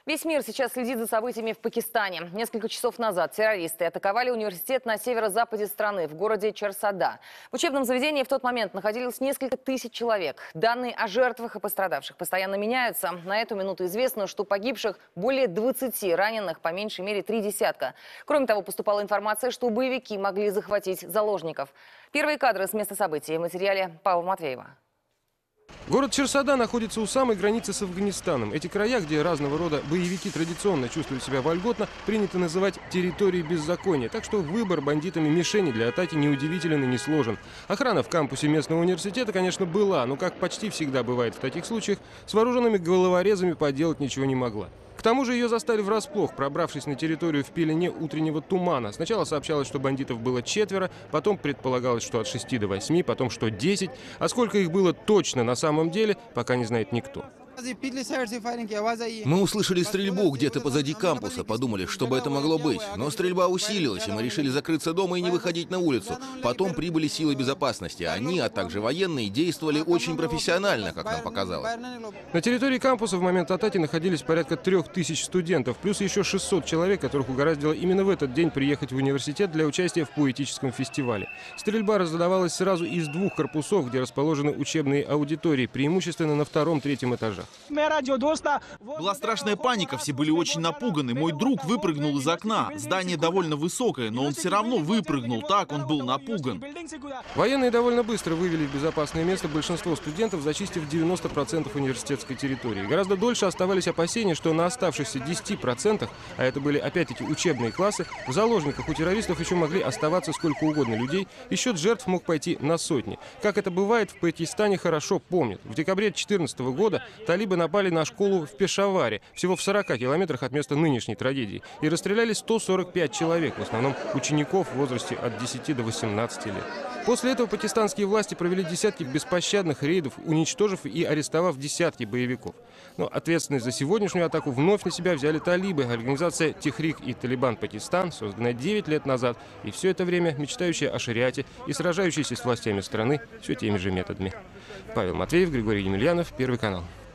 Весь мир сейчас следит за событиями в Пакистане. Несколько часов назад террористы атаковали университет на северо-западе страны, в городе Чарсада. В учебном заведении в тот момент находилось несколько тысяч человек. Данные о жертвах и пострадавших постоянно меняются. На эту минуту известно, что погибших более 20, раненых по меньшей мере 3 десятка. Кроме того, поступала информация, что боевики могли захватить заложников. Первые кадры с места событий в материале Павла Матвеева. Город Чарсада находится у самой границы с Афганистаном. Эти края, где разного рода боевики традиционно чувствуют себя вольготно, принято называть территорией беззакония. Так что выбор бандитами мишени для атаки неудивителен и несложен. Охрана в кампусе местного университета, конечно, была, но, как почти всегда бывает в таких случаях, с вооруженными головорезами поделать ничего не могла. К тому же ее застали врасплох, пробравшись на территорию в пелене утреннего тумана. Сначала сообщалось, что бандитов было 4, потом предполагалось, что от 6 до 8, потом что 10. А сколько их было точно на самом деле, пока не знает никто. Мы услышали стрельбу где-то позади кампуса, подумали, что бы это могло быть. Но стрельба усилилась, и мы решили закрыться дома и не выходить на улицу. Потом прибыли силы безопасности. Они, а также военные, действовали очень профессионально, как нам показалось. На территории кампуса в момент атаки находились порядка 3000 студентов, плюс еще 600 человек, которых угораздило именно в этот день приехать в университет для участия в поэтическом фестивале. Стрельба раздавалась сразу из 2 корпусов, где расположены учебные аудитории, преимущественно на 2-3 этажах. Была страшная паника, все были очень напуганы. Мой друг выпрыгнул из окна. Здание довольно высокое, но он все равно выпрыгнул, так он был напуган. Военные довольно быстро вывели в безопасное место большинство студентов, зачистив 90% университетской территории. Гораздо дольше оставались опасения, что на оставшихся 10%, а это были опять-таки учебные классы, в заложниках у террористов еще могли оставаться сколько угодно людей, и счет жертв мог пойти на сотни. Как это бывает, в Пакистане хорошо помнят. В декабре 2014 года талибы напали на школу в Пешаваре, всего в 40 километрах от места нынешней трагедии, и расстреляли 145 человек, в основном учеников в возрасте от 10 до 18 лет. После этого пакистанские власти провели десятки беспощадных рейдов, уничтожив и арестовав десятки боевиков. Но ответственность за сегодняшнюю атаку вновь на себя взяли талибы, организация Техрик и Талибан Пакистан, созданная 9 лет назад, и все это время мечтающая о шариате и сражающаяся с властями страны все теми же методами. Павел Матвеев, Григорий Емельянов, Первый канал.